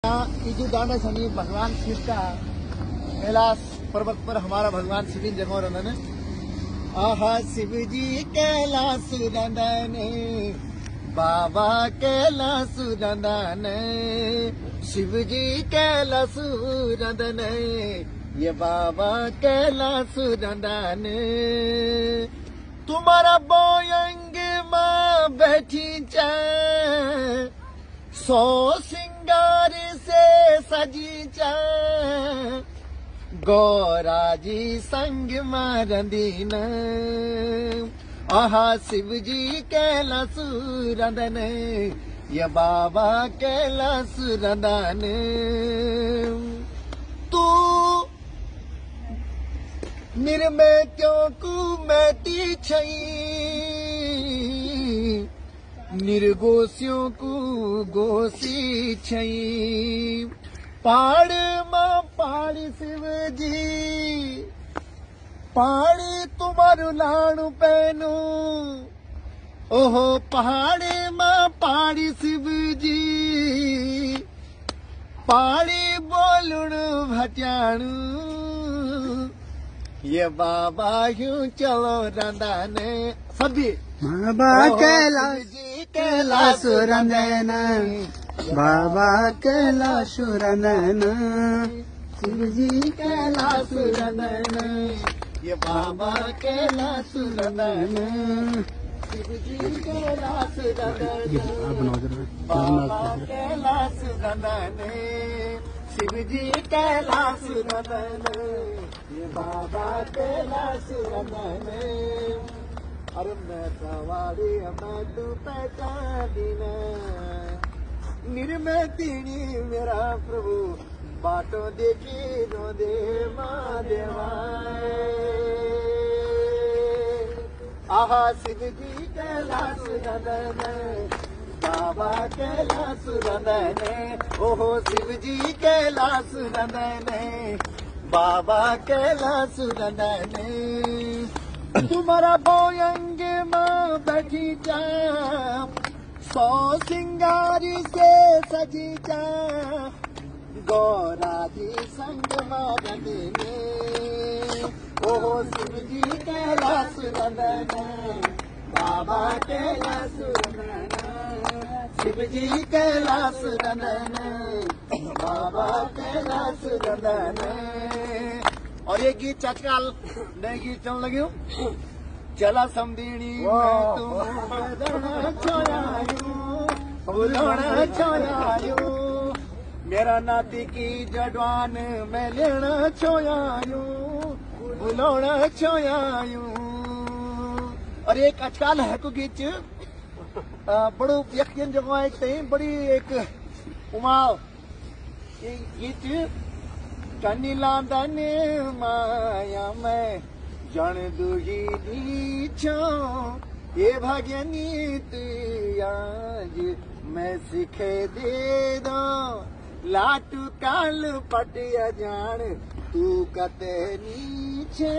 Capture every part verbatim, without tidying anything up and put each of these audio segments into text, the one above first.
जो दाना सनी भगवान शिव का कैलाश पर्वत पर हमारा भगवान शिव जगह रंदन आहा शिव जी कैलाश रंदन बाबा कैलाश रंदन शिव जी कैलाश रंदन ये बाबा कैलाश रंदन तुम्हारा बोयंग माँ बैठी चाय सौ सिंगार से सजी चा गौराजी संग मारंदीन आहा शिव जी कैलाश रंदन ये बाबा कैलाश रंदन तू निर्मय क्यों कु मैती छई निर्गोसियों को गोसी छई पाड़ मां पाड़ी शिव जी पाड़ी तुम्हारू लाणु पैनु ओहो पहाड़े मां पाड़ी शिव जी पाड़ी बोलुणु भचाणु ये बाबा यूं चलो रंदान सभी बाबा कैलाश कैलाश रंदन बाबा कैलाश रंदन शिव जी कैलाश रंदन ये बाबा कैलाश रंदन शिव जी कैलाश रंदन बाबा कैलाश रंदन शिव जी कैलाश रंदन ये बाबा कैलाश रंदन अरे मैं सवारी मैं तू पहचानीना निर्मय तीनी मेरा प्रभु बाटो देखी रो दे माँ देवाए आहा शिव जी कैलाश रंदन बाबा कैलाश रंदन ओहो शिव जी कैलाश रंदन बाबा कैलाश रंदन तुम्हारा बोयंग माँ बैठी जा सौ सिंगारी से सजी जा गौराजी संग मारने ओहो शिव जी कैलाश रंदन बाबा कैलाश रंदन शिव जी कैलाश रंदन बाबा कैलाश रंदन और ये गीत चचकाल नए गीत चलने लगी हूँ चला समदीनी मैं तू बदन छोड़ायू बुलाना छोड़ायू मेरा नाती की जडवान मैं लेना छोड़ायू बुलाना छोड़ायू और एक अचकाल है को गीत बड़ो यकीन जगह एक तई बड़ी एक उमा गीत कनीला दने माया मैं जन दुही दी छो ये भगनी तू आज मैं सिखे दे दो लाटू काल पटिया जान तू कते नीचे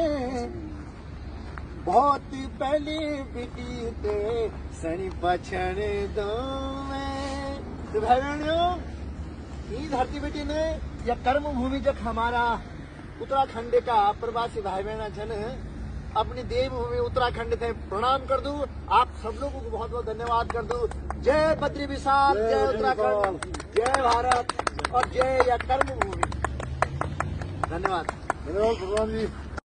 बहुत पहले बिटी ते सनी पछण दो मैं तो भाई बहनों ई धरती बेटी ने यह कर्म भूमि जब हमारा उत्तराखंड का प्रवासी भाई बहना जन अपनी देवभूमि उत्तराखंड से प्रणाम कर दूं आप सब लोगों को बहुत बहुत धन्यवाद कर दूं जय बद्री विशाल जय उत्तराखंड जय भारत और जय यह कर्म भूमि धन्यवाद धन्यवाद भगवान जी।